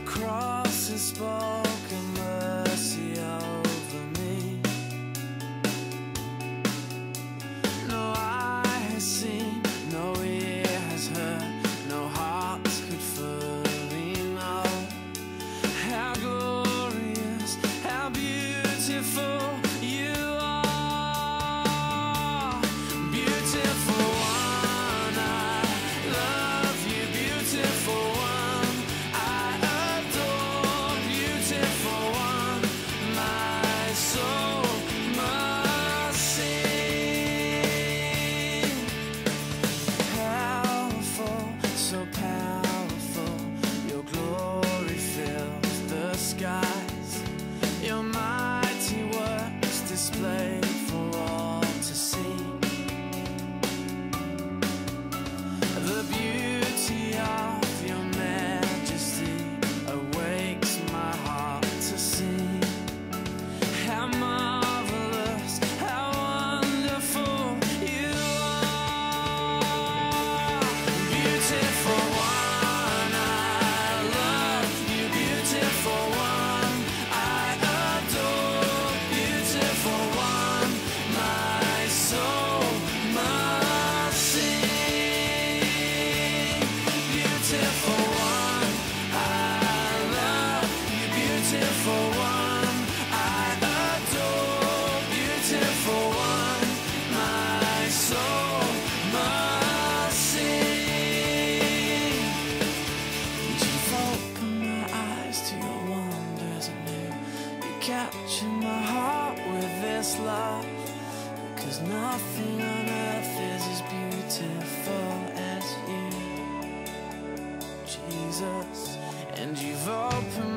cross has spoken mercy over me. No eye has seen, no ear has heard, no hearts could fully know how glorious, how beautiful you are. Beautiful one, I love you. Beautiful one, I adore. Beautiful one, my soul must sing. Powerful, so powerful, your glory fills the skies. Your mighty works displayed for all to see. The beauty of your majesty awakes my heart to sing. How marvelous, how wonderful you are. Beautiful one, I love you. Beautiful one, I adore. Beautiful one, my soul must sing. Beautiful one, I love you. Beautiful one, I adore. Beautiful one, my soul must sing. You've opened my eyes to your wonders anew. You captured my heart with this love, 'cause nothing on earth is as beautiful as you, Jesus. And you've opened